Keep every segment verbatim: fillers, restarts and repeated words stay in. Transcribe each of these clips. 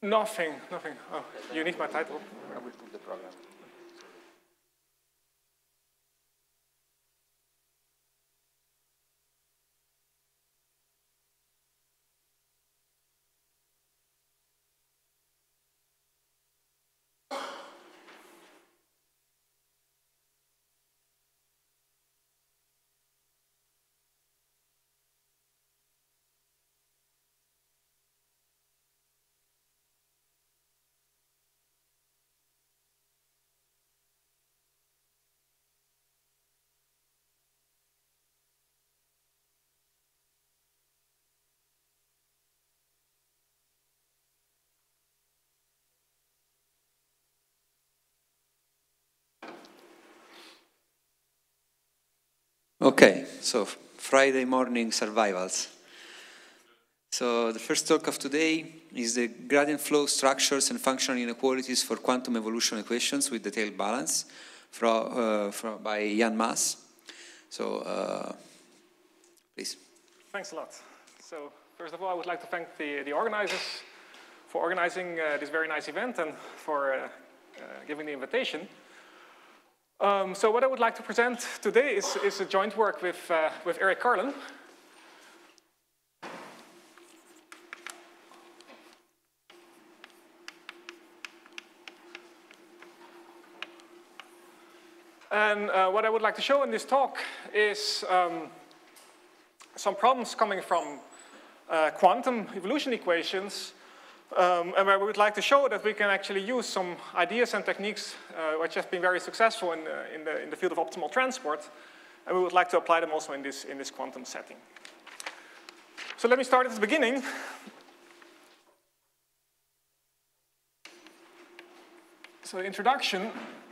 Nothing, nothing. Oh, you need my title. I will put the program. Okay, so Friday morning survivals. So the first talk of today is the gradient flow structures and functional inequalities for quantum evolution equations with detailed balance from, uh, from, by Maas. So, uh, please. Thanks a lot. So first of all, I would like to thank the, the organizers for organizing uh, this very nice event and for uh, uh, giving the invitation. Um, so what I would like to present today is, is a joint work with, uh, with Eric Carlin. And uh, what I would like to show in this talk is um, some problems coming from uh, quantum evolution equations, um, and where we would like to show that we can actually use some ideas and techniques uh, which have been very successful in, uh, in, the, in the field of optimal transport, and we would like to apply them also in this, in this quantum setting. So let me start at the beginning. So the introduction.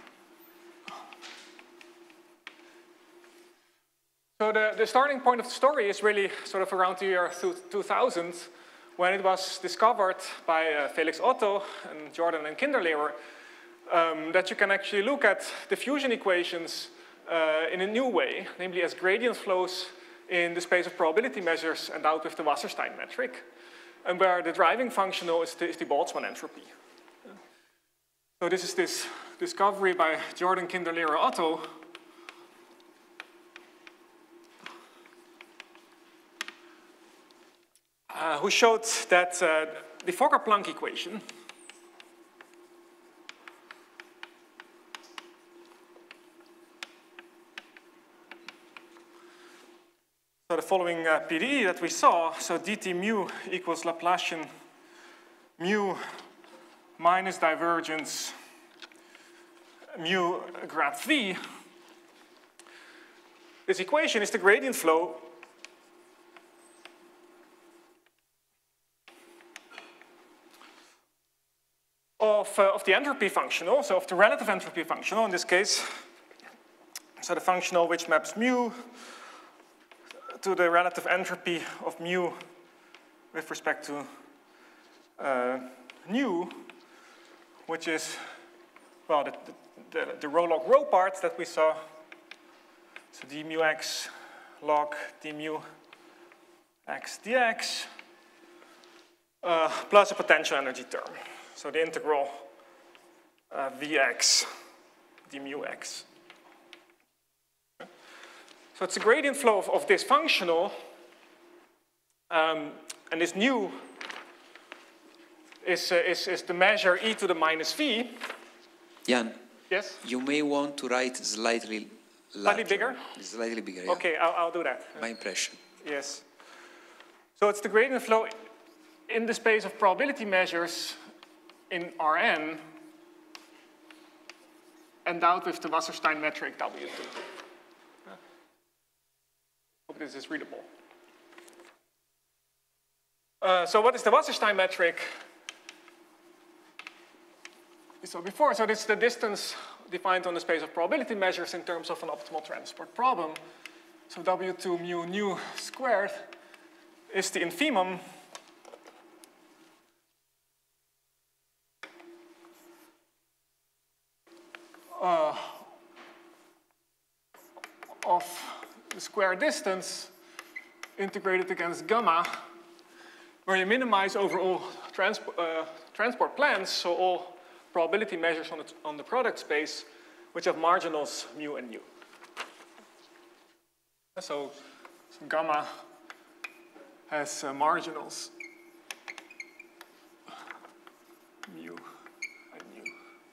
So the, the starting point of the story is really sort of around the year two thousand, when it was discovered by uh, Felix Otto and Jordan and Kinderlehrer um, that you can actually look at diffusion equations uh, in a new way, namely as gradient flows in the space of probability measures endowed with the Wasserstein metric, and where the driving functional is the, is the Boltzmann entropy. So this is this discovery by Jordan, Kinderlehrer, Otto. Uh, who showed that uh, the Fokker-Planck equation so the following uh, P D E that we saw, so dt mu equals Laplacian mu minus divergence mu grad v. This equation is the gradient flow Of, uh, of the entropy functional, so of the relative entropy functional in this case. So the functional which maps mu to the relative entropy of mu with respect to uh, nu, which is, well, the, the, the rho log rho part that we saw. So d mu x log d mu x dx uh, plus a potential energy term. So the integral uh, Vx d mu x. So it's a gradient flow of, of this functional, um, and this nu is, uh, is, is the measure e to the minus v. Jan, yes? You may want to write slightly larger. Slightly bigger? Slightly bigger, yeah. Okay, I'll, I'll do that. My impression. Yes. So it's the gradient flow in the space of probability measures in Rn, endowed with the Wasserstein metric W two. Uh, hope this is readable. Uh, so what is the Wasserstein metric? We saw before, so this is the distance defined on the space of probability measures in terms of an optimal transport problem. So W two mu nu squared is the infimum Uh, of the square distance integrated against gamma, where you minimize overall transpo uh, transport plans, so all probability measures on the, on the product space, which have marginals mu and nu. So, so gamma has uh, marginals mu and nu.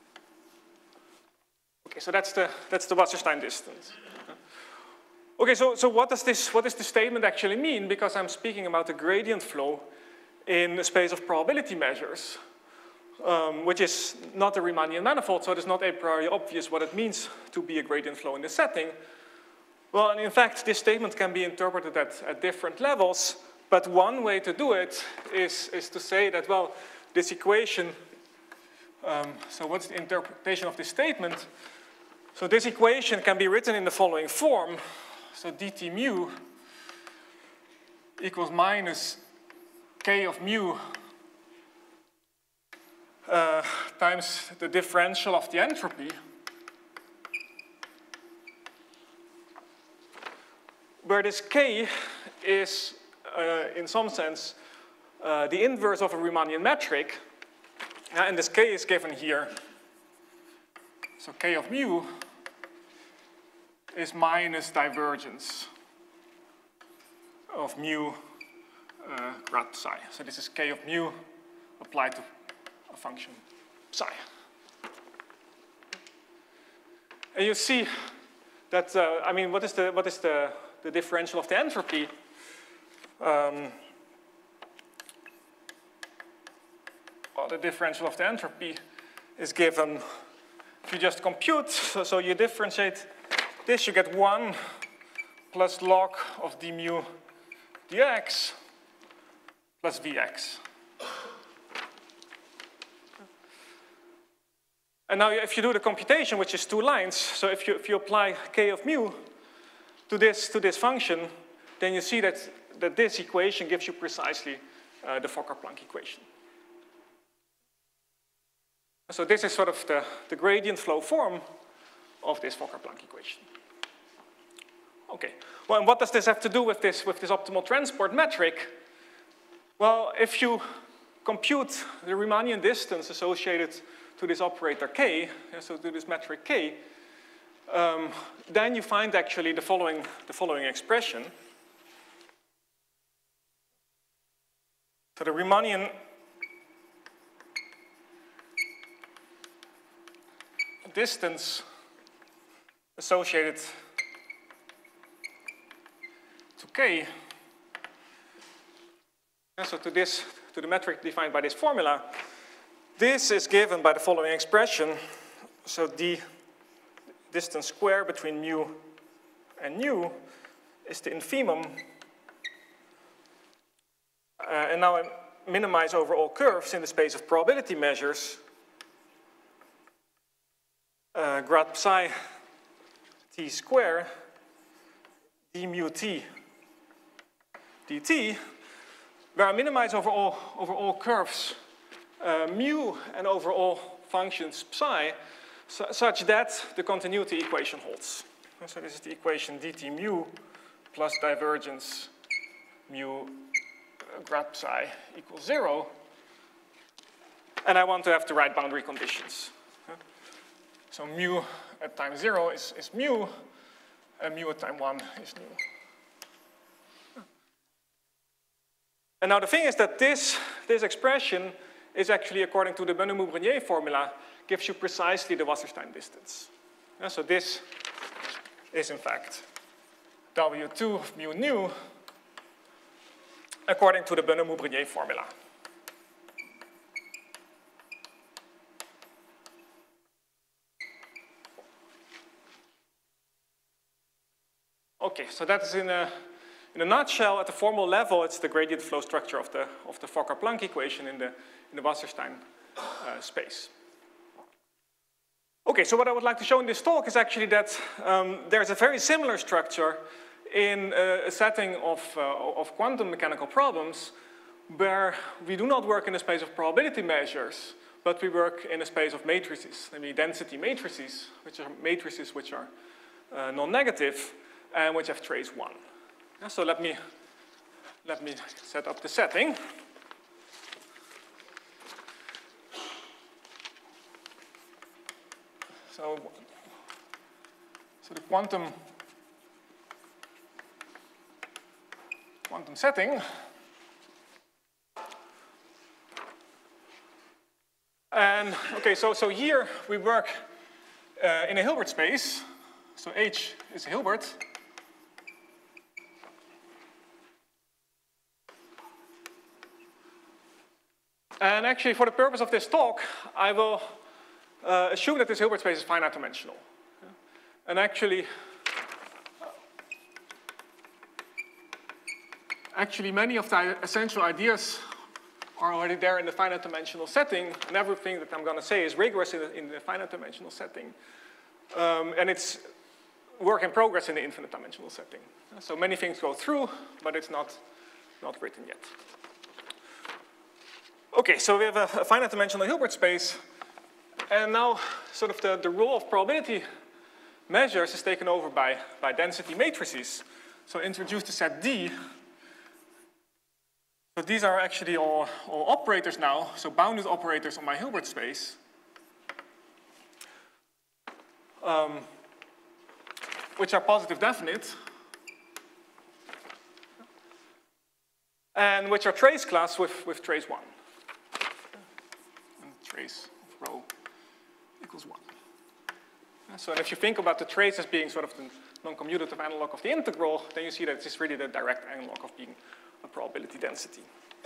Okay, so that's the that's the Wasserstein distance. Okay, so so what does this what does this statement actually mean? Because I'm speaking about the gradient flow in a space of probability measures, um, which is not a Riemannian manifold, so it is not a priori obvious what it means to be a gradient flow in this setting. Well, and in fact, this statement can be interpreted at, at different levels, but one way to do it is, is to say that, well, this equation, um, so what's the interpretation of this statement? So this equation can be written in the following form. So dt mu equals minus k of mu uh, times the differential of the entropy, where this k is, uh, in some sense, uh, the inverse of a Riemannian metric, uh, and this k is given here. So k of mu is minus divergence of mu uh, grad psi. So this is k of mu applied to a function psi. And you see that, uh, I mean, what is the, what is the, the differential of the entropy? Um, well, the differential of the entropy is given if you just compute. So, so you differentiate this, you get one plus log of d mu dx plus vx. And now if you do the computation, which is two lines, so if you, if you apply k of mu to this, to this function, then you see that, that this equation gives you precisely uh, the Fokker-Planck equation. So this is sort of the, the gradient flow form of this Fokker-Planck equation. Okay, well, and what does this have to do with this, with this optimal transport metric? Well, if you compute the Riemannian distance associated to this operator k, so to this metric k, um, then you find actually the following, the following expression. So the Riemannian distance associated to k, and so to this, to the metric defined by this formula, this is given by the following expression. So the distance square between mu and nu is the infimum. Uh, and now I minimize over all curves in the space of probability measures. Uh, grad psi t square d mu t dt, where I minimize over all, over all curves uh, mu and over all functions psi, su such that the continuity equation holds. And so this is the equation dt mu plus divergence mu uh, grad psi equals zero. And I want to have the right boundary conditions. So mu at time zero is, is mu, and mu at time one is nu. And now the thing is that this, this expression is actually, according to the Benhamou-Brunier formula, gives you precisely the Wasserstein distance. Yeah, so this is in fact W two of mu nu, according to the Benhamou-Brunier formula. Okay, so that is in a, in a nutshell, at the formal level, it's the gradient flow structure of the, of the Fokker-Planck equation in the, in the Wasserstein uh, space. Okay, so what I would like to show in this talk is actually that um, there's a very similar structure in a, a setting of, uh, of quantum mechanical problems where we do not work in a space of probability measures, but we work in a space of matrices, namely density matrices, which are matrices which are uh, non-negative and which have trace one. Yeah, so let me, let me set up the setting. So, so the quantum quantum setting. And okay, so so here we work uh, in a Hilbert space. So H is a Hilbert. And actually, for the purpose of this talk, I will uh, assume that this Hilbert space is finite dimensional. And actually, actually, many of the essential ideas are already there in the finite dimensional setting, and everything that I'm going to say is rigorous in the, in the finite dimensional setting. Um, and it's work in progress in the infinite dimensional setting. So many things go through, but it's not, not written yet. Okay, so we have a, a finite dimensional Hilbert space, and now sort of the, the role of probability measures is taken over by, by density matrices. So introduce the set D. So these are actually all, all operators now, so bounded operators on my Hilbert space. Um, which are positive definite, and which are trace class with, with trace one. And trace of rho equals one. So if you think about the trace as being sort of the non-commutative analog of the integral, then you see that this is really the direct analog of being a probability density.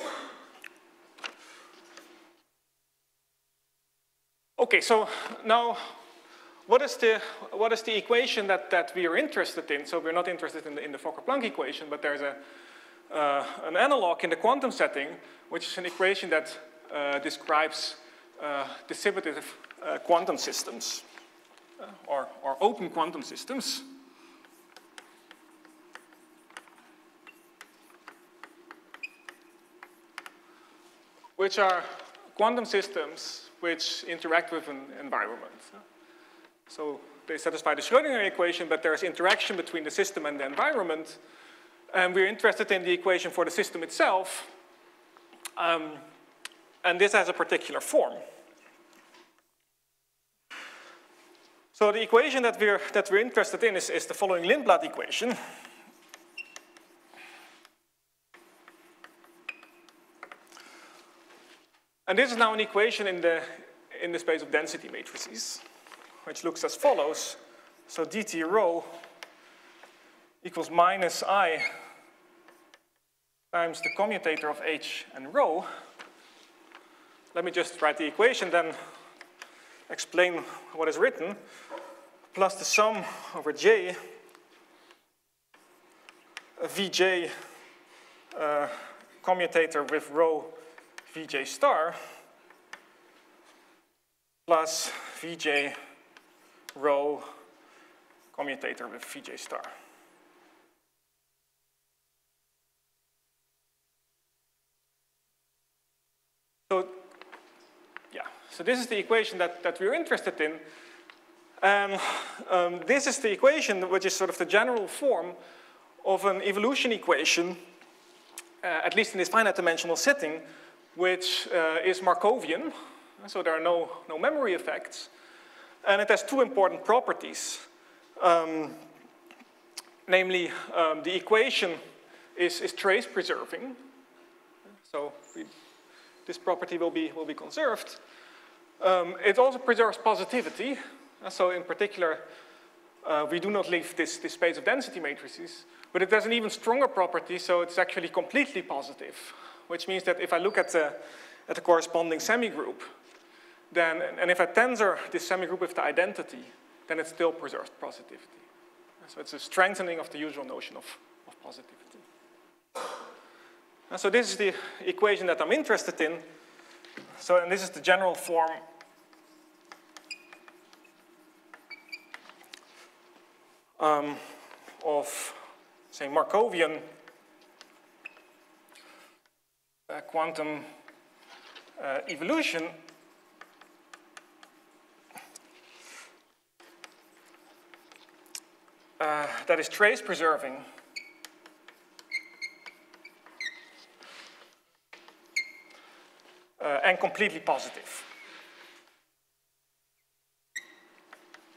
Okay, so now what is the, what is the equation that, that we are interested in? So we're not interested in the, in the Fokker-Planck equation, but there's a, uh, an analog in the quantum setting, which is an equation that uh, describes uh, distributive uh, quantum systems, uh, or, or open quantum systems. Which are quantum systems which interact with an environment. So they satisfy the Schrödinger equation, but there's interaction between the system and the environment. And we're interested in the equation for the system itself. Um, and this has a particular form. So the equation that we're, that we're interested in is, is the following Lindblad equation. And this is now an equation in the, in the space of density matrices, which looks as follows. So dt rho equals minus I times the commutator of H and rho. Let me just write the equation, then explain what is written, plus the sum over J, Vj uh, commutator with rho Vj star, plus Vj rho commutator with Vj star. So, yeah, so this is the equation that, that we're interested in. And um, this is the equation which is sort of the general form of an evolution equation, uh, at least in this finite dimensional setting, which uh, is Markovian, so there are no, no memory effects. And it has two important properties. Um, namely, um, the equation is, is trace preserving. So we, this property will be, will be conserved. Um, it also preserves positivity. So in particular, uh, we do not leave this, this space of density matrices. But it has an even stronger property, so it's actually completely positive. Which means that if I look at the, at the corresponding semigroup, then, and if I tensor this semigroup with the identity, then it still preserves positivity. So it's a strengthening of the usual notion of, of positivity. And so this is the equation that I'm interested in. So, and this is the general form um, of, say, Markovian uh, quantum uh, evolution. Uh, that is trace preserving. Uh, and completely positive.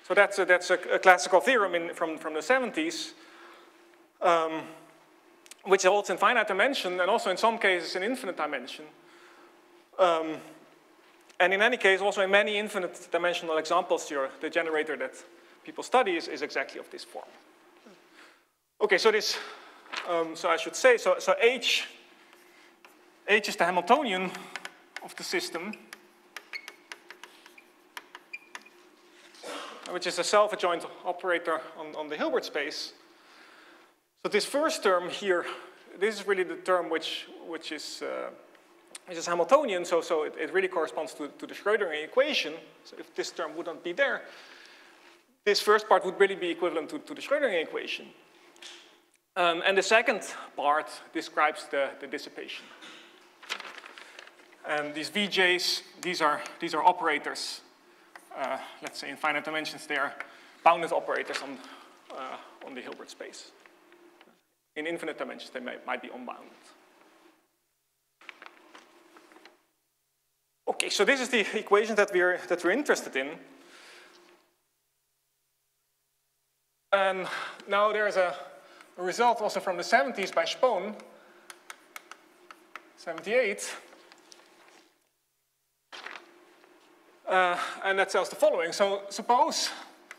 So that's a, that's a, a classical theorem in, from, from the seventies, um, which holds in finite dimension and also in some cases in infinite dimension. Um, and in any case, also in many infinite dimensional examples here, the generator that people study is, is exactly of this form. Okay, so this, um, so I should say, so, so H, H is the Hamiltonian of the system, which is a self-adjoint operator on, on the Hilbert space. So this first term here, this is really the term which, which, is, uh, which is Hamiltonian, so, so it, it really corresponds to, to the Schrödinger equation. So if this term would not be there, this first part would really be equivalent to, to the Schrödinger equation. Um, and the second part describes the, the dissipation. And these V Js, these are, these are operators. Uh, let's say in finite dimensions, they are bounded operators on, uh, on the Hilbert space. In infinite dimensions, they may, might be unbounded. Okay, so this is the equation that we're, that we're interested in. And now there's a, a result also from the seventies by Spohn, seventy-eight. Uh, and that tells the following. So suppose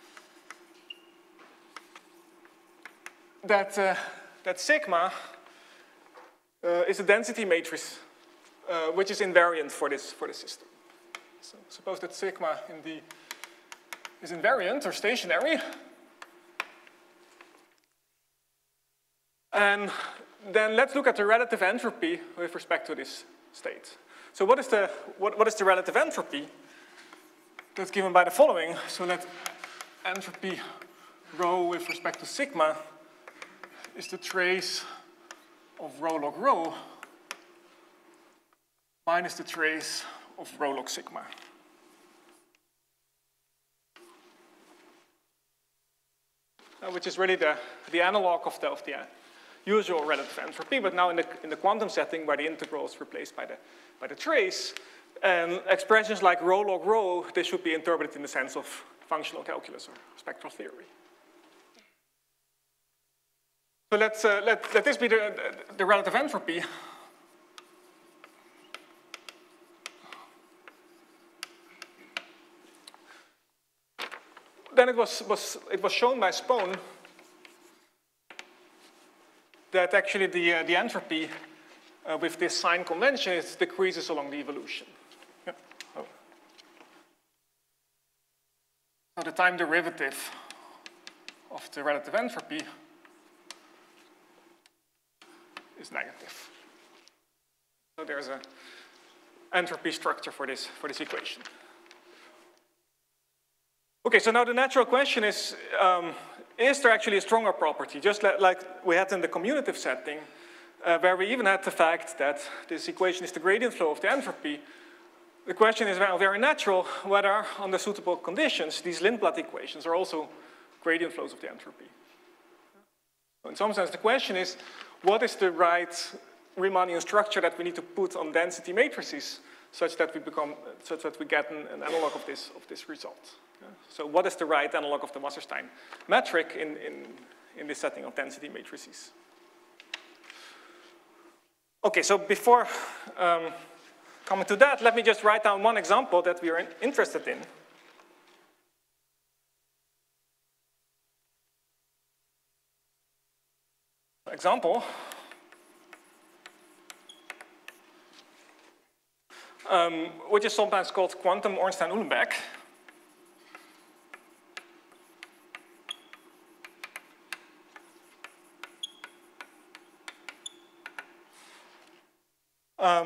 that, uh, that sigma uh, is a density matrix uh, which is invariant for this, for the system. So suppose that sigma in the, is invariant or stationary. And then let's look at the relative entropy with respect to this state. So what is the, what, what is the relative entropy? That's given by the following. So that entropy rho with respect to sigma is the trace of rho log rho minus the trace of rho log sigma. Uh, which is really the, the analog of the, of the usual relative entropy, but now in the, in the quantum setting where the integral is replaced by the, by the trace. And expressions like rho log rho, they should be interpreted in the sense of functional calculus or spectral theory. So let's, uh, let, let this be the, the, the relative entropy. Then it was, was, it was shown by Spohn that actually the, uh, the entropy uh, with this sign convention it decreases along the evolution. Yeah. Oh. So the time derivative of the relative entropy is negative. So there's an entropy structure for this, for this equation. Okay, so now the natural question is, um, is there actually a stronger property? Just like we had in the commutative setting, uh, where we even had the fact that this equation is the gradient flow of the entropy. The question is well, very natural whether, under suitable conditions, these Lindblad equations are also gradient flows of the entropy. So in some sense, the question is, what is the right Riemannian structure that we need to put on density matrices such that we become, such that we get an, an analog of this, of this result? Yeah. So what is the right analog of the Wasserstein metric in, in, in this setting of density matrices? Okay, so before um, coming to that, let me just write down one example that we are in, interested in. Example. Um, which is sometimes called quantum Ornstein-Uhlenbeck. Um,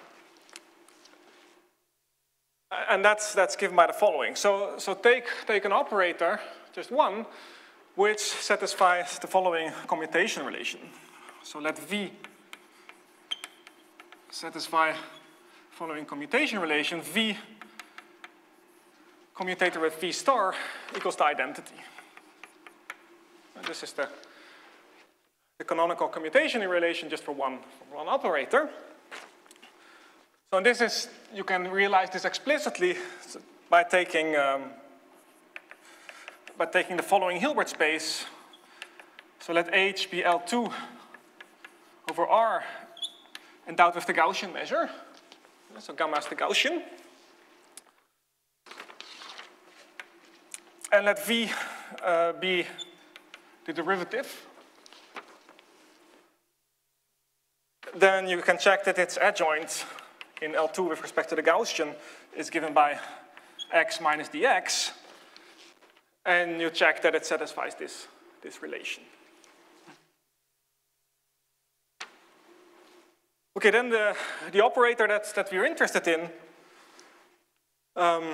and that's, that's given by the following. So, so take, take an operator, just one, which satisfies the following commutation relation. So let V satisfy following commutation relation. V commutator with V star equals the identity. And this is the, the canonical commutation relation just for one, for one operator. So this is, you can realize this explicitly by taking um, by taking the following Hilbert space. So let H be L two over R endowed with the Gaussian measure. So gamma is the Gaussian. And let V uh, be the derivative. Then you can check that its adjoint in L two with respect to the Gaussian is given by x minus dx. And you check that it satisfies this, this relation. Okay, then the, the operator that's, that we're interested in um,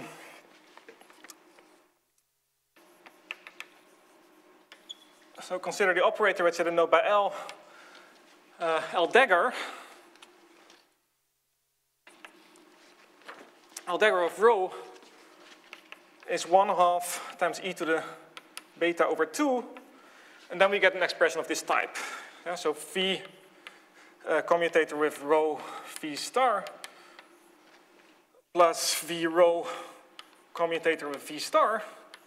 so consider the operator which I denote by L, uh, L dagger. L dagger of rho is one half times e to the beta over two, and then we get an expression of this type. Yeah, so V uh, commutator with rho V star plus V rho commutator with V star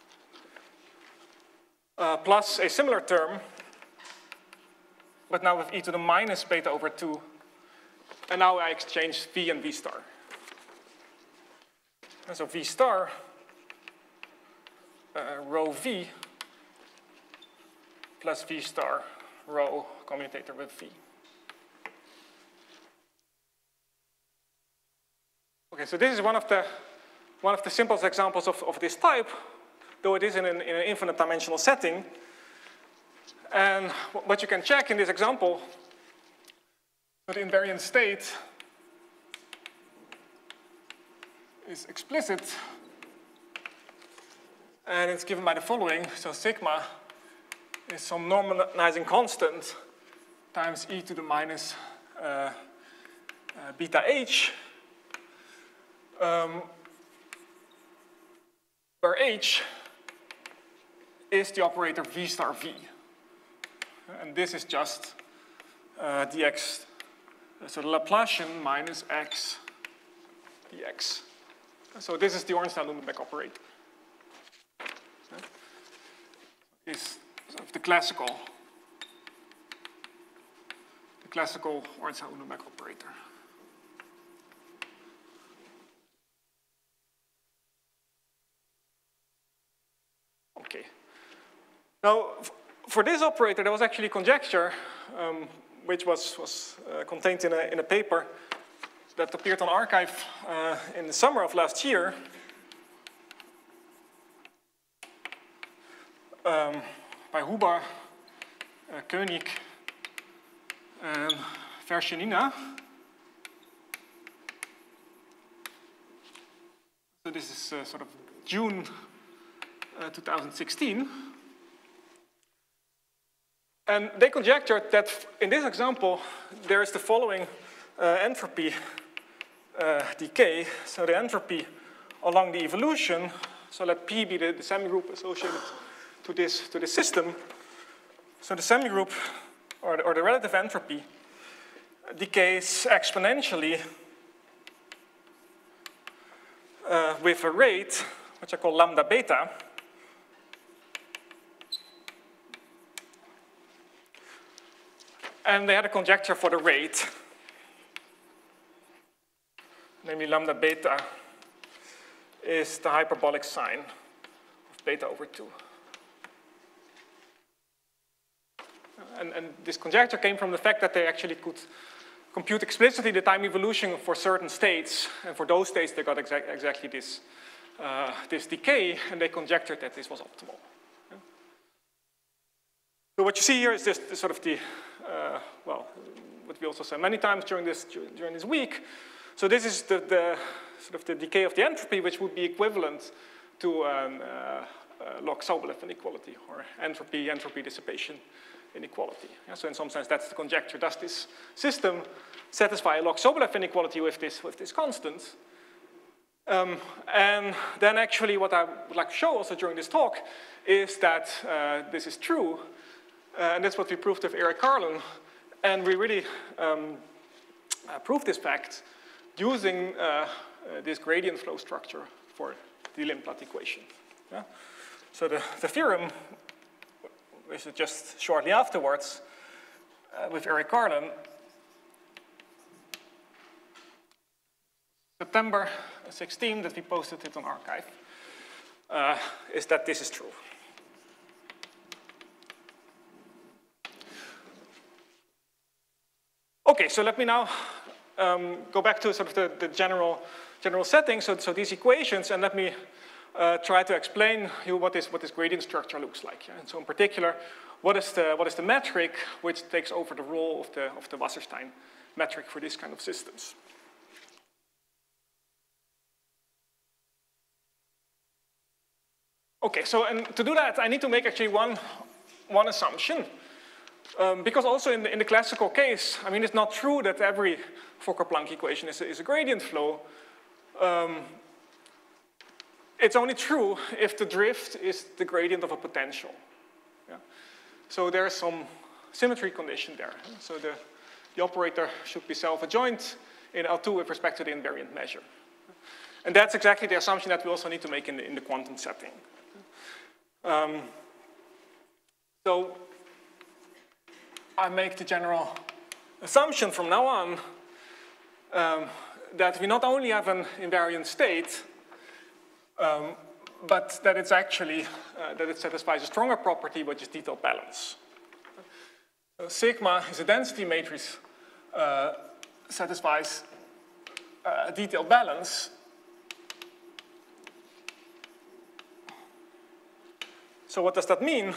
uh, plus a similar term, but now with e to the minus beta over two, and now I exchange V and V star. And so V star uh, rho V plus V star rho commutator with V. Okay, so this is one of the one of the simplest examples of, of this type, though it is in an, in an infinite dimensional setting. And what you can check in this example, the invariant state is explicit, and it's given by the following. So sigma is some normalizing constant times e to the minus uh, uh, beta h, um, where h is the operator v star v. And this is just uh, dx, so the Laplacian minus x dx. So this is the Ornstein-Lundenbeck operator. Is sort of the classical, the classical Ornstein-Lundenbeck operator. Okay. Now, for this operator, there was actually conjecture, um, which was, was uh, contained in a, in a paper that appeared on Archive uh, in the summer of last year. Um, by Huber, uh, Koenig, and Verschanina. So this is uh, sort of June uh, two thousand sixteen. And they conjectured that in this example, there is the following uh, entropy uh, decay. So the entropy along the evolution, so let P be the, the semigroup associated to this, to this system. So the semigroup, or the, or the relative entropy, decays exponentially uh, with a rate, which I call lambda beta. And they had a conjecture for the rate, namely lambda beta is the hyperbolic sine of beta over two. And, and this conjecture came from the fact that they actually could compute explicitly the time evolution for certain states, and for those states they got exa exactly this, uh, this decay, and they conjectured that this was optimal. Yeah. So what you see here is this, this sort of the, uh, well, what we also said many times during this, during this week. So this is the, the sort of the decay of the entropy, which would be equivalent to an uh, uh, log Sobolev inequality, or entropy, entropy dissipation inequality. Yeah, so in some sense, that's the conjecture. Does this system satisfy a log Sobolev inequality with this, with this constant? Um, and then actually what I would like to show also during this talk is that uh, this is true. Uh, and that's what we proved with Eric Carlin. And we really um, uh, proved this fact using uh, uh, this gradient flow structure for the Limplatt equation. Yeah? So the, the theorem, which is just shortly afterwards, uh, with Eric Carlin, September sixteenth, that we posted it on archive, uh, is that this is true. Okay, so let me now um, go back to sort of the, the general, general setting. So, so these equations, and let me uh, try to explain you what this, what this gradient structure looks like. Yeah? And so in particular, what is, the, what is the metric which takes over the role of the, of the Wasserstein metric for these kind of systems? Okay, so and to do that, I need to make actually one, one assumption. Um, because also in the, in the classical case, I mean, it's not true that every Fokker-Planck equation is a, is a gradient flow. Um, it's only true if the drift is the gradient of a potential. Yeah? So there's some symmetry condition there. So the, the operator should be self-adjoint in L two with respect to the invariant measure. And that's exactly the assumption that we also need to make in the, in the quantum setting. Um, so I make the general assumption from now on um, that we not only have an invariant state, um, but that it's actually, uh, that it satisfies a stronger property, which is detailed balance. So sigma is a density matrix, uh, satisfies uh, a detailed balance. So what does that mean?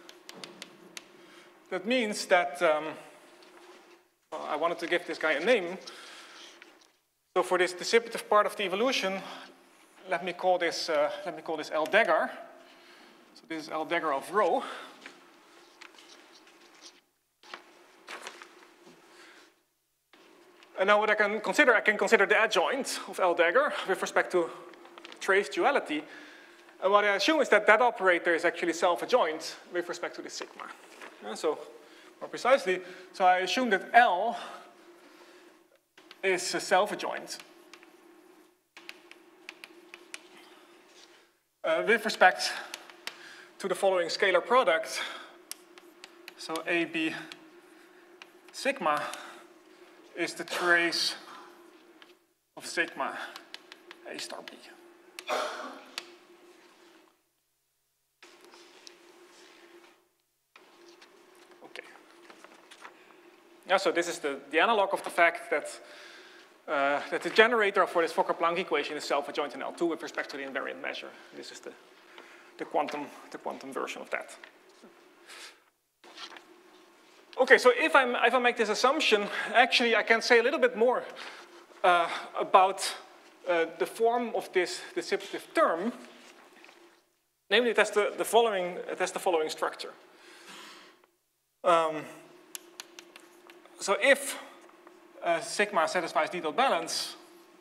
That means that, um, well, I wanted to give this guy a name. So for this dissipative part of the evolution, let me call this, uh, let me call this L dagger. So this is L dagger of rho. And now what I can consider, I can consider the adjoint of L dagger with respect to trace duality. And what I assume is that that operator is actually self-adjoint with respect to the sigma. Yeah, so more precisely, so I assume that L is self-adjoint uh, with respect to the following scalar product. So A, B, sigma is the trace of sigma A star B. Yeah, so this is the, the analog of the fact that, uh, that the generator for this Fokker-Planck equation is self-adjoint in L two with respect to the invariant measure. This is the, the, quantum, the quantum version of that. Okay, so if, I'm, if I make this assumption, actually I can say a little bit more uh, about uh, the form of this dissipative term. Namely, it has the, the, following, it has the following structure. Um, So if uh, sigma satisfies detailed balance,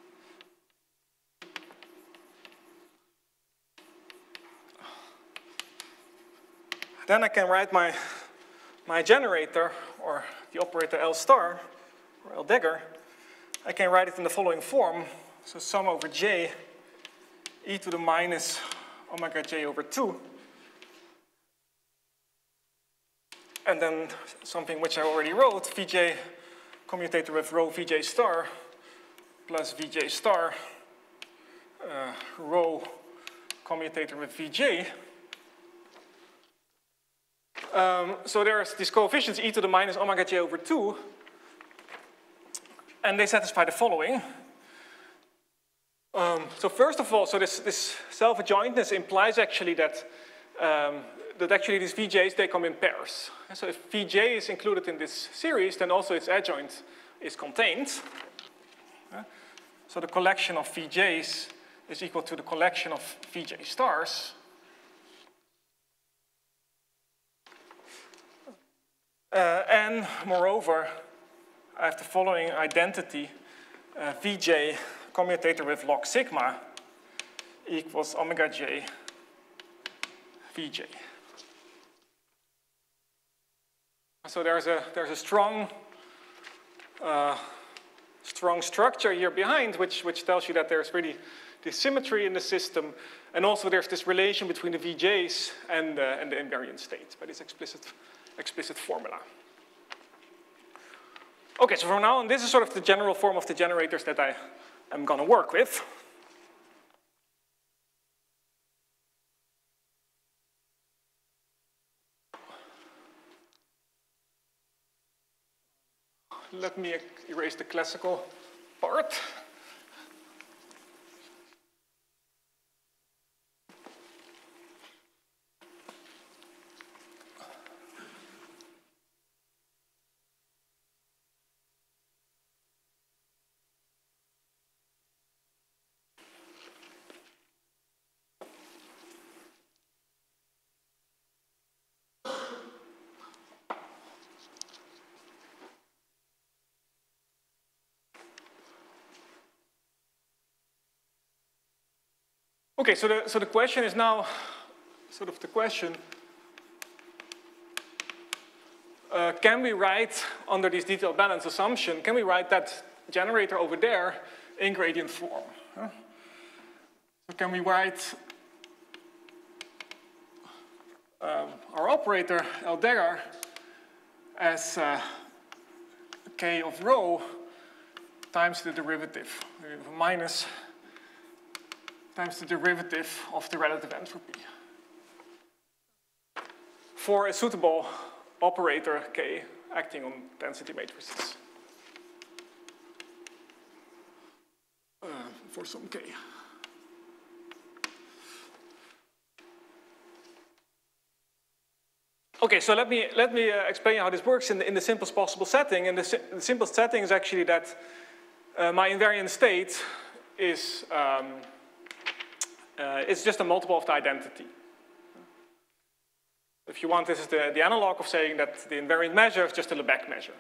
then I can write my, my generator, or the operator L star, or L dagger. I can write it in the following form. So sum over j, e to the minus omega j over two. And then something which I already wrote, Vj commutator with rho Vj star plus Vj star, uh, rho commutator with Vj. Um, so there's these coefficients e to the minus omega j over two, and they satisfy the following. Um, so first of all, so this, this self-adjointness implies actually that um, that actually these V Js, they come in pairs. And so if V J is included in this series, then also its adjoint is contained. Uh, so the collection of V Js is equal to the collection of V J stars. Uh, and moreover, I have the following identity, uh, Vj commutator with log sigma equals omega j Vj. So there's a, there's a strong, uh, strong structure here behind, which, which tells you that there's really the symmetry in the system, and also there's this relation between the V Js and, uh, and the invariant state by this explicit, explicit formula. Okay, so from now on, this is sort of the general form of the generators that I am going to work with. Let me erase the classical part. Okay, so the, so the question is now, sort of the question, uh, can we write, under this detailed balance assumption, can we write that generator over there in gradient form? Huh? So can we write um, our operator, L dagger, as uh, k of rho times the derivative, minus times the derivative of the relative entropy for a suitable operator K acting on density matrices uh, for some K. Okay, so let me, let me uh, explain how this works in the, in the simplest possible setting. And the, si the simplest setting is actually that uh, my invariant state is um, Uh, it's just a multiple of the identity. If you want, this is the, the analog of saying that the invariant measure is just a Lebesgue measure.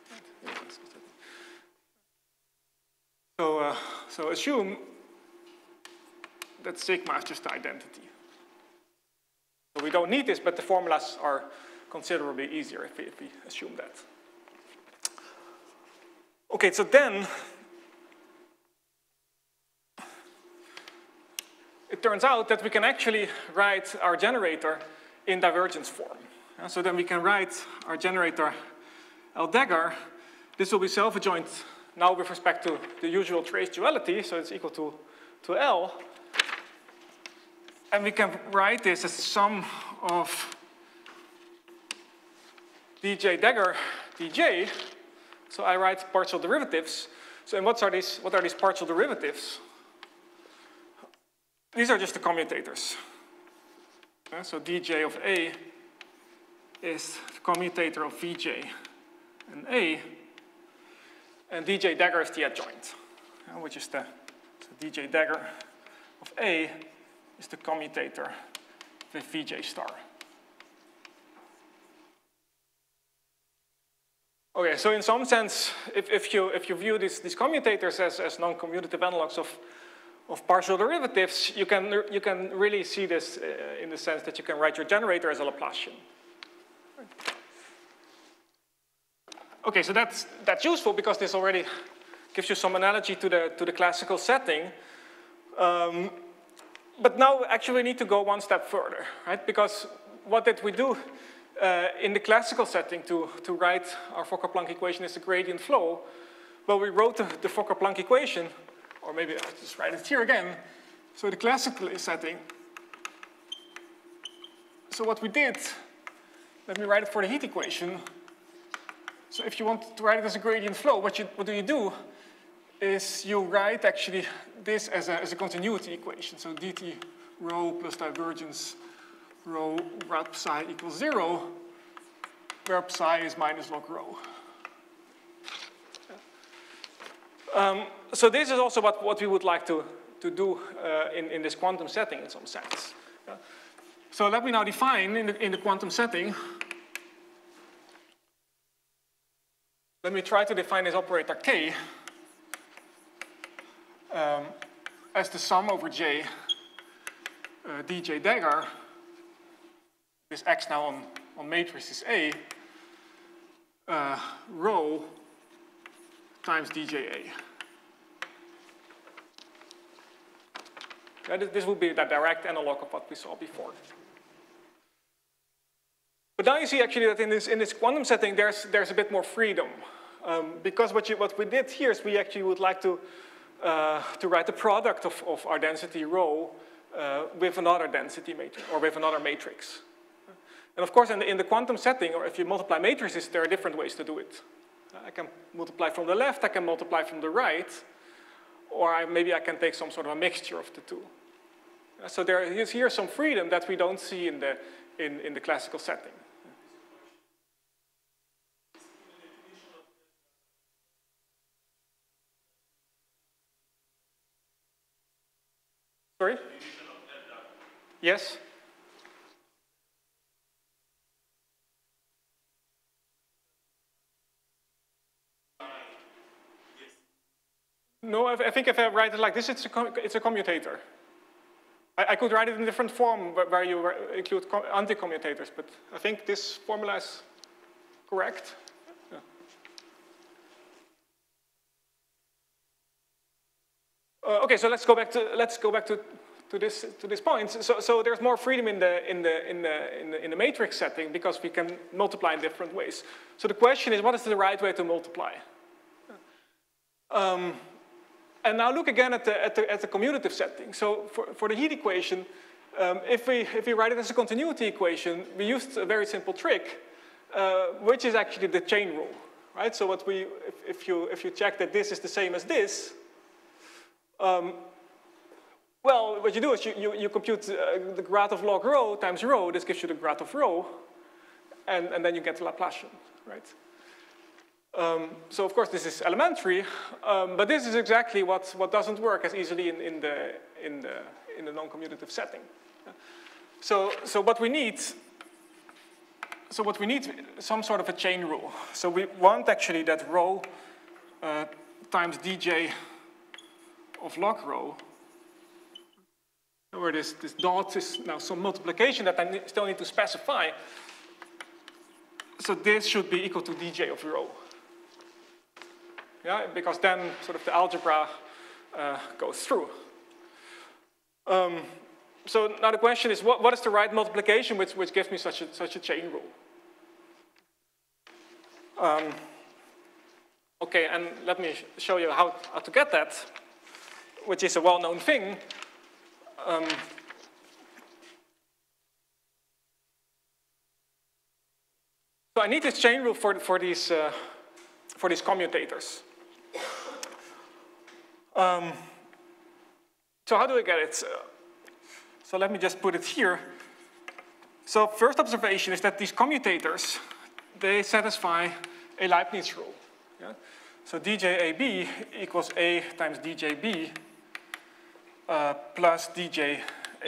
So, uh, so assume that sigma is just the identity. So we don't need this, but the formulas are considerably easier if we, if we assume that. Okay, so then it turns out that we can actually write our generator in divergence form. Uh, so then we can write our generator L dagger. This will be self-adjoint now with respect to the usual trace duality, so it's equal to, to L. And we can write this as the sum of dj dagger dj. So I write partial derivatives. So and what are these, what are these partial derivatives? These are just the commutators. Uh, so dj of A is the commutator of Vj and A, and dj dagger is the adjoint, uh, which is the so dj dagger of A is the commutator with Vj star. Okay, so in some sense, if, if you if you view these these commutators as as non-commutative analogs of of partial derivatives, you can, you can really see this uh, in the sense that you can write your generator as a Laplacian. Okay, so that's, that's useful because this already gives you some analogy to the, to the classical setting. Um, but now actually we need to go one step further, right? Because what did we do uh, in the classical setting to, to write our Fokker-Planck equation as a gradient flow? Well, we wrote the, the Fokker-Planck equation, or maybe I'll just write it here again. So the classical setting. So what we did, let me write it for the heat equation. So if you want to write it as a gradient flow, what, you, what do you do is you write actually this as a, as a continuity equation. So dt rho plus divergence rho rad psi equals zero, where psi is minus log rho. Um, so this is also what, what we would like to, to do uh, in, in this quantum setting in some sense. Yeah. So let me now define in the, in the quantum setting, let me try to define this operator K um, as the sum over J uh, dj dagger, this X now on, on matrices A, uh, rho times dja. This would be the direct analog of what we saw before. But now you see actually that in this, in this quantum setting, there's, there's a bit more freedom. Um, because what, you, what we did here is we actually would like to, uh, to write the product of, of our density rho uh, with another density matrix, or with another matrix. And of course, in the, in the quantum setting, or if you multiply matrices, there are different ways to do it. I can multiply from the left, I can multiply from the right, or I, maybe I can take some sort of a mixture of the two. Uh, so there is here some freedom that we don't see in the, in, in the classical setting. Sorry? Yes? No, I, I think if I write it like this, it's a, it's a commutator. I, I could write it in a different form where, where you include anti-commutators, but I think this formula is correct. Yeah. Uh, okay, so let's go back to let's go back to to this to this point. So so there's more freedom in the in the in the in the, in the matrix setting because we can multiply in different ways. So the question is, what is the right way to multiply? Um, And now look again at the, at the, at the commutative setting. So for, for the heat equation, um, if, we, if we write it as a continuity equation, we used a very simple trick, uh, which is actually the chain rule, right? So what we, if, if, you, if you check that this is the same as this, um, well, what you do is you, you, you compute uh, the grad of log rho times rho. This gives you the grad of rho, and, and then you get the Laplacian, right? Um, so of course this is elementary, um, but this is exactly what, what doesn't work as easily in, in the, in the, in the non-commutative setting. So, so what we need, so what we need some sort of a chain rule. So we want actually that rho uh, times dj of log rho, where this, this dot is now some multiplication that I still need to specify. So this should be equal to dj of rho. Yeah, because then sort of the algebra uh, goes through. Um, so now the question is, what, what is the right multiplication which, which gives me such a, such a chain rule? Um, okay, and let me show you how, how to get that, which is a well-known thing. Um, so I need this chain rule for, for, these, uh, for these commutators. Um, so how do I get it? Uh, so let me just put it here. So first observation is that these commutators, they satisfy a Leibniz rule. Yeah? So djab equals a times djb uh, plus dja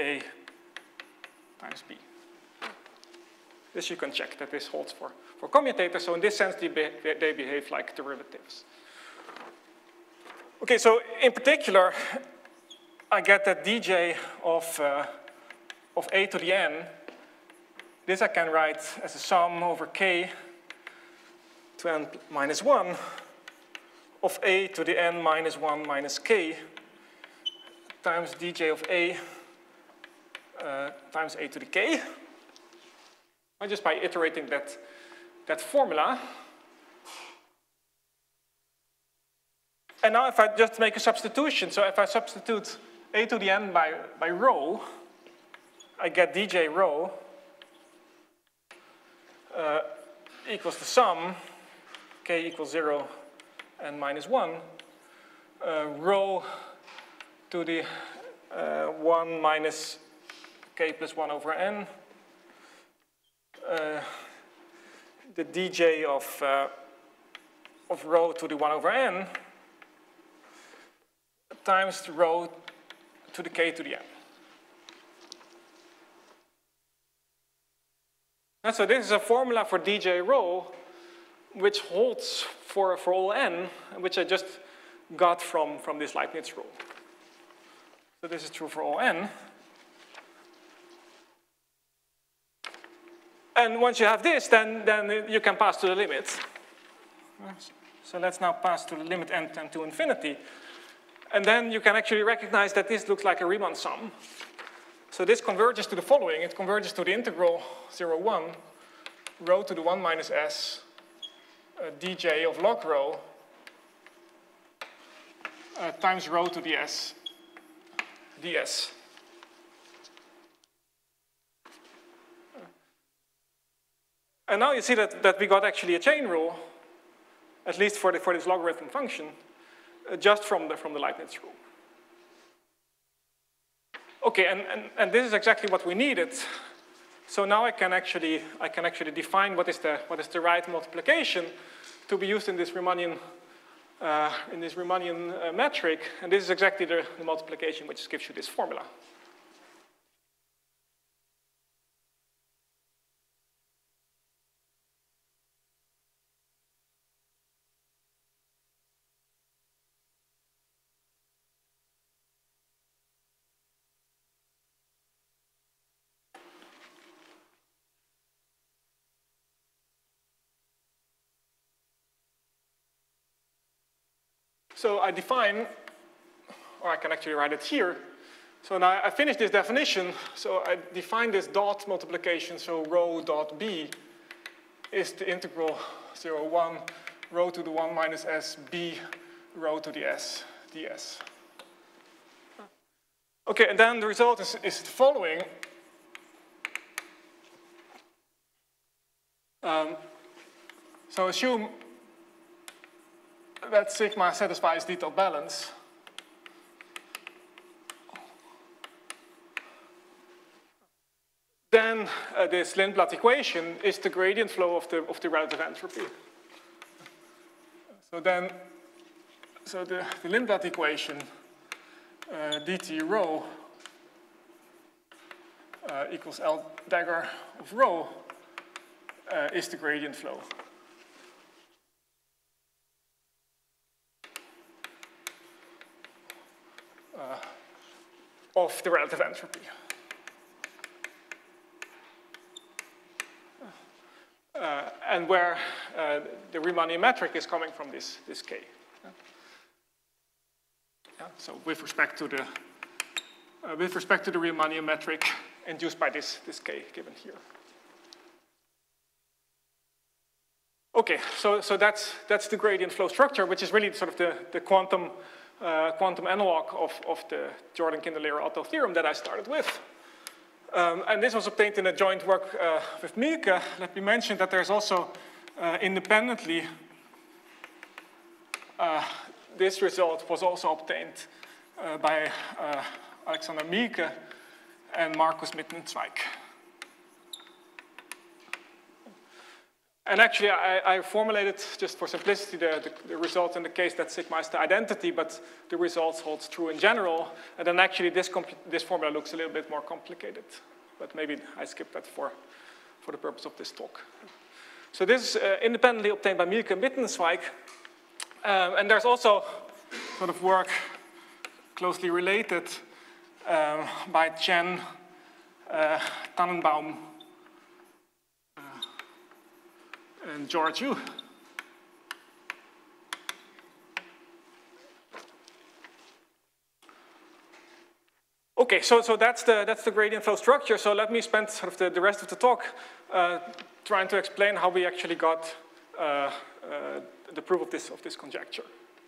times b. This you can check that this holds for, for commutators. So in this sense, they, be, they behave like derivatives. Okay, so in particular, I get that dj of, uh, of a to the n. This I can write as a sum over k to n minus one of a to the n minus one minus k times dj of a uh, times a to the k. And just by iterating that, that formula. And now if I just make a substitution, so if I substitute a to the n by, by rho, I get dj rho uh, equals the sum, k equals zero and minus one, uh, rho to the uh, one minus k plus one over n, uh, the dj of, uh, of rho to the one over n, times the rho to the k to the n. And so this is a formula for dj rho, which holds for, for all n, which I just got from, from this Leibniz rule. So this is true for all n. And once you have this, then, then you can pass to the limit. So let's now pass to the limit n tend to infinity. And then you can actually recognize that this looks like a Riemann sum. So this converges to the following. It converges to the integral zero, one, rho to the one minus s, uh, dj of log rho, uh, times rho to the s, ds. And now you see that, that we got actually a chain rule, at least for, the, for this logarithm function, uh, just from the, from the Leibniz rule. Okay, and, and, and this is exactly what we needed. So now I can actually, I can actually define what is the, what is the right multiplication to be used in this Riemannian, uh, in this Riemannian uh, metric. And this is exactly the, the multiplication which gives you this formula. So I define, or I can actually write it here. So now I finish this definition. So I define this dot multiplication. So rho dot b is the integral zero, one, rho to the one minus s, b, rho to the s, ds. Okay, and then the result is, is the following. Um, so assume that sigma satisfies detailed balance. Then uh, this Lindblad equation is the gradient flow of the, of the relative entropy. So then, so the, the Lindblad equation, uh, dt rho uh, equals L dagger of rho uh, is the gradient flow. Uh, of the relative entropy. Uh, and where uh, the Riemannian metric is coming from this, this k. Yeah. Yeah, so with respect to the uh, with respect to the Riemannian metric induced by this, this k given here. Okay, so, so that's that's the gradient flow structure, which is really sort of the, the quantum Uh, quantum analog of, of the Jordan-Kindle-Otto theorem that I started with. Um, and this was obtained in a joint work uh, with Mielke. Let me mention that there's also uh, independently, uh, this result was also obtained uh, by uh, Alexander Mielke and Markus Mittenzweig. And actually, I, I formulated, just for simplicity, the, the, the result in the case that sigma is the identity, but the result holds true in general. And then actually, this, this formula looks a little bit more complicated. But maybe I skipped that for, for the purpose of this talk. So this is uh, independently obtained by Mielke and Mittenzweig. Um, and there's also sort of work closely related um, by Chen, uh, Tannenbaum, and George Yu. Okay, so, so that's, the, that's the gradient flow structure. So let me spend sort of the, the rest of the talk uh, trying to explain how we actually got uh, uh, the proof of this, of this conjecture.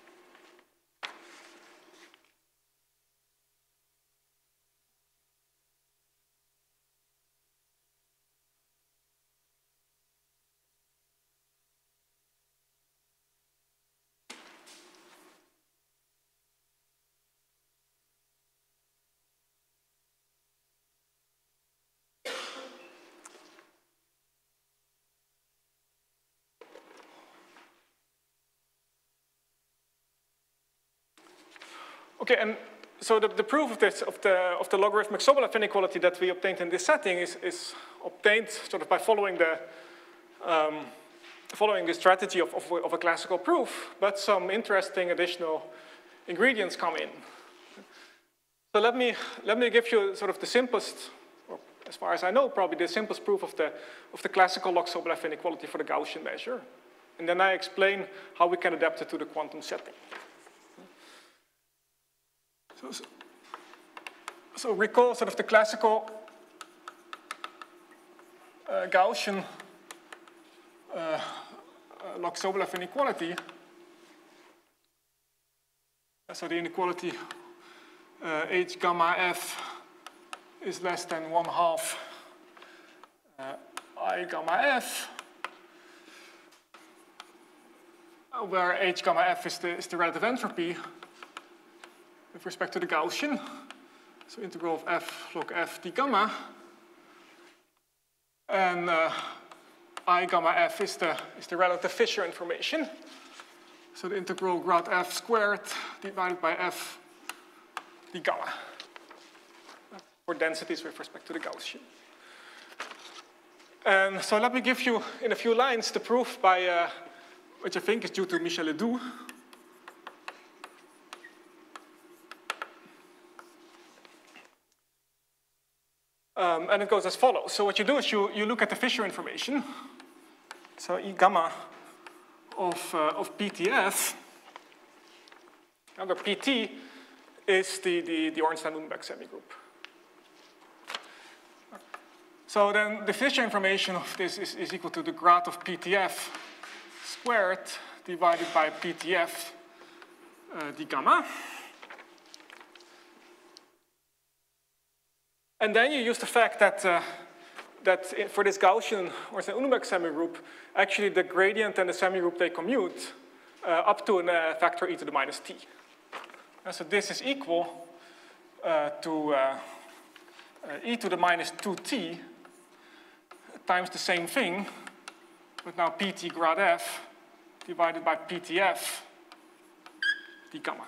Okay, and so the, the proof of this, of the, of the logarithmic Sobolev inequality that we obtained in this setting is, is obtained sort of by following the, um, following the strategy of, of, of a classical proof, but some interesting additional ingredients come in. So let me, let me give you sort of the simplest, or as far as I know, probably the simplest proof of the, of the classical log Sobolev inequality for the Gaussian measure. And then I explain how we can adapt it to the quantum setting. So, so, so recall sort of the classical uh, Gaussian uh, uh, log-Sobolev inequality. So the inequality uh, H gamma f is less than one half uh, I gamma f, where H gamma f is the, is the relative entropy with respect to the Gaussian. So integral of f log f d gamma. And uh, I gamma f is the, is the relative Fisher information. So the integral grad f squared divided by f d gamma for densities with respect to the Gaussian. And so let me give you in a few lines the proof by, uh, which I think is due to Michel Ledoux. Um, and it goes as follows. So what you do is you, you look at the Fisher information. So E gamma of, uh, of P T F, and where P T is the, the, the Ornstein-Uhlenbeck semigroup. So then the Fisher information of this is, is equal to the grad of P T F squared divided by P T F uh, d gamma. And then you use the fact that, uh, that for this Gaussian Ornstein-Uhlenbeck semigroup, actually the gradient and the semigroup, they commute uh, up to a uh, factor e to the minus t. And so this is equal uh, to uh, uh, e to the minus two t times the same thing, but now pt grad f divided by ptf d gamma.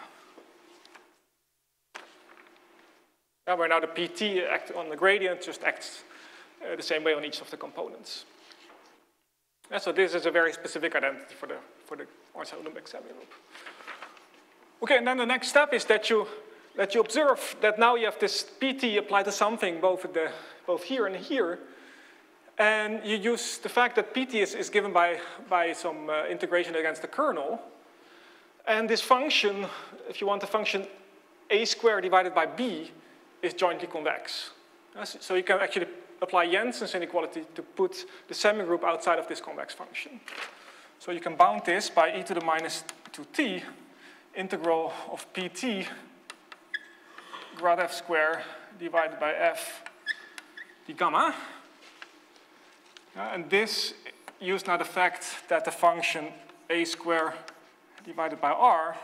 Now, where now the pt act on the gradient just acts uh, the same way on each of the components. And so this is a very specific identity for the for the Ornstein-Uhlenbeck semigroup. Okay, and then the next step is that you that you observe that now you have this pt applied to something both at the both here and here, and you use the fact that pt is, is given by by some uh, integration against the kernel, and this function, if you want the function a squared divided by b, is jointly convex. So you can actually apply Jensen's inequality to put the semigroup outside of this convex function. So you can bound this by e to the minus two t integral of pt grad f squared divided by f d gamma. Uh, and this used now the fact that the function a squared divided by r,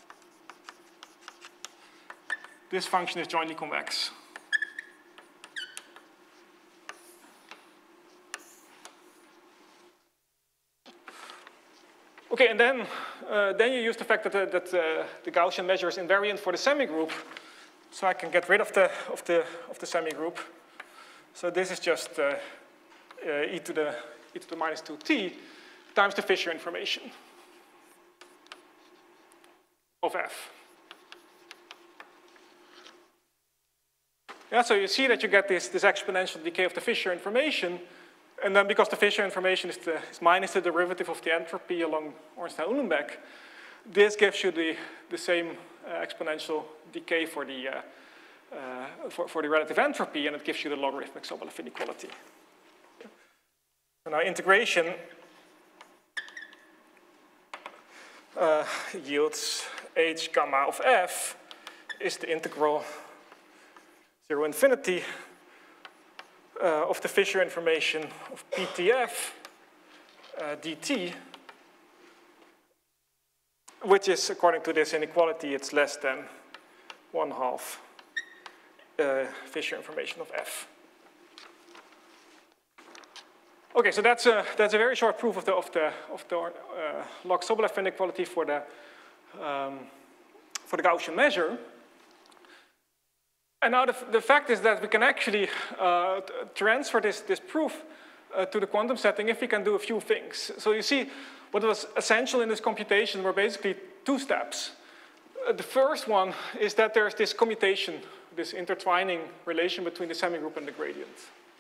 this function is jointly convex. Okay, and then, uh, then you use the fact that, uh, that uh, the Gaussian measure is invariant for the semigroup, so I can get rid of the, of the, of the semigroup. So this is just uh, uh, e, to the, e to the minus two t times the Fisher information of f. Yeah, so you see that you get this, this exponential decay of the Fisher information, and then because the Fisher information is, the, is minus the derivative of the entropy along Ornstein-Uhlenbeck, this gives you the, the same uh, exponential decay for the, uh, uh, for, for the relative entropy, and it gives you the logarithmic Sobolev inequality. So now integration uh, yields h gamma of f is the integral zero infinity uh, of the Fisher information of ptf uh, dt, which is, according to this inequality, it's less than one half uh, Fisher information of f. Okay, so that's a that's a very short proof of the of the of the uh, log Sobolev inequality for the um, for the Gaussian measure. And now the, the fact is that we can actually uh, transfer this, this proof uh, to the quantum setting if we can do a few things. So you see, what was essential in this computation were basically two steps. Uh, the first one is that there's this commutation, this intertwining relation between the semigroup and the gradient.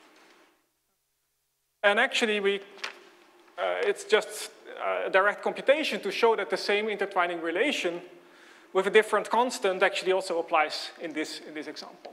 And actually, we, uh, it's just a direct computation to show that the same intertwining relation with a different constant actually also applies in this, in this example.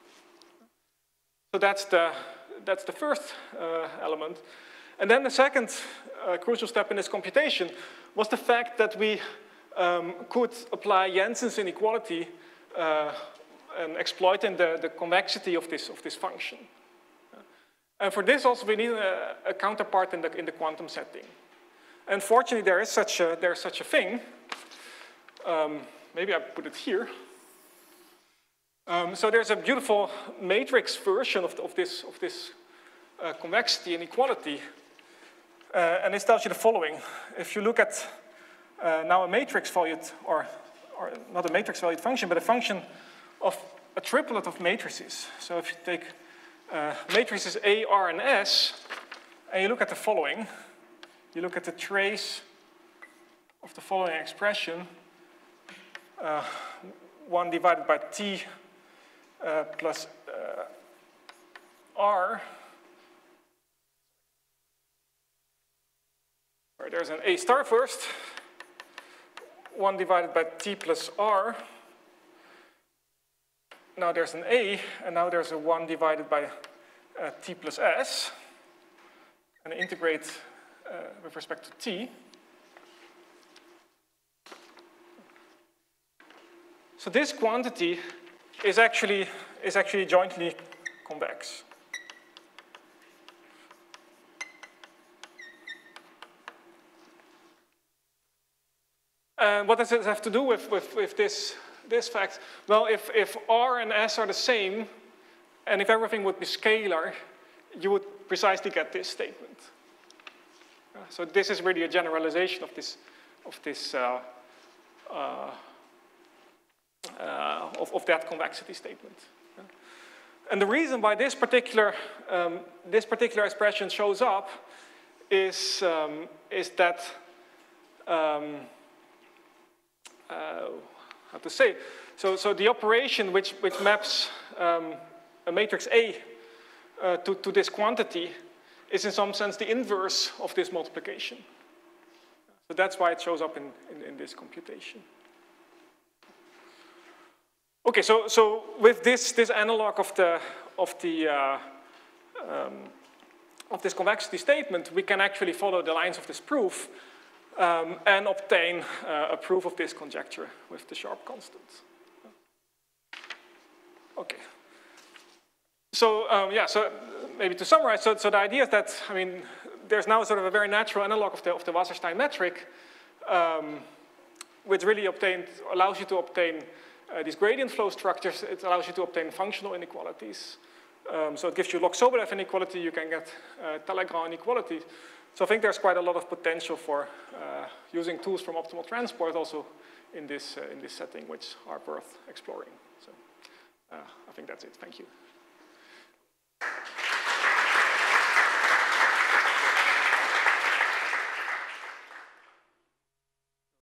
So that's the, that's the first uh, element. And then the second uh, crucial step in this computation was the fact that we um, could apply Jensen's inequality uh, and exploiting the, the convexity of this, of this function. And for this also we need a, a counterpart in the, in the quantum setting. Unfortunately, there is such a, there is such a thing. Um, maybe I put it here. Um, so there's a beautiful matrix version of, the, of this, of this uh, convexity inequality. Uh, and this tells you the following. If you look at uh, now a matrix valued, or, or not a matrix valued function, but a function of a triplet of matrices. So if you take uh, matrices A, R, and S, and you look at the following, you look at the trace of the following expression, uh, one divided by T uh, plus uh, R. Where there's an A star first, one divided by T plus R. Now there's an A, and now there's a one divided by uh, T plus S. And integrate uh, with respect to T. So this quantity is actually, is actually jointly convex. And what does it have to do with, with, with this, this fact? Well, if, if R and S are the same, and if everything would be scalar, you would precisely get this statement. Uh, so this is really a generalization of this, of this, uh, uh, uh, of, of that convexity statement. Yeah. And the reason why this particular, um, this particular expression shows up is, um, is that. Um, Uh, how to say? So, so the operation which, which maps um, a matrix A uh, to, to this quantity is in some sense the inverse of this multiplication. So that's why it shows up in, in, in this computation. Okay, so, so with this, this analog of the, of the uh, um, of this convexity statement, we can actually follow the lines of this proof Um, and obtain uh, a proof of this conjecture with the sharp constant. Okay. So um, yeah, so maybe to summarize, so, so the idea is that, I mean, there's now sort of a very natural analog of the, of the Wasserstein metric, um, which really obtained, allows you to obtain uh, these gradient flow structures. It allows you to obtain functional inequalities. Um, so it gives you log-Sobolev inequality, you can get uh, Talleyrand inequality. So I think there's quite a lot of potential for uh, using tools from optimal transport also in this, uh, in this setting, which are worth exploring. So uh, I think that's it. Thank you.